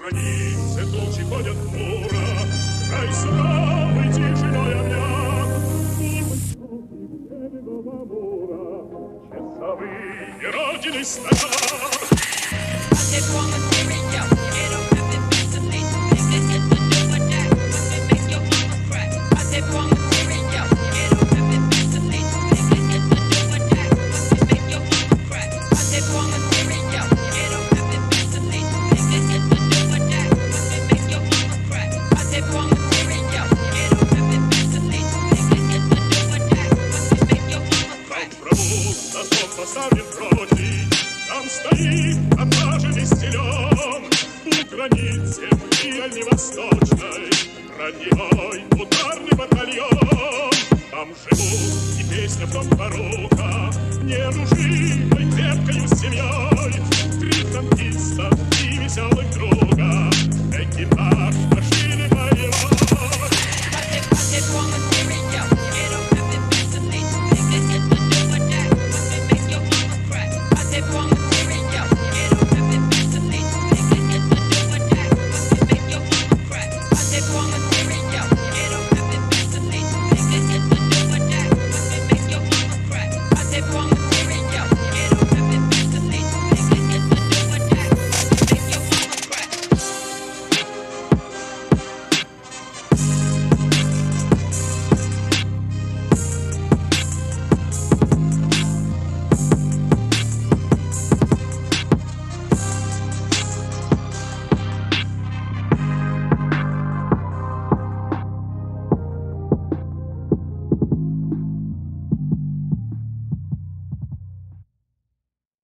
границе тучи ходят хмуро, край суровый тишиной объят. Часовые Родины стоят. Поставим против, там стоит отважный стилем у границы в дальневосточной ранней ударный батальон. Там живут и песня в том порока, неоружимой крепкою семьей, 3 танкиста и веселый друг.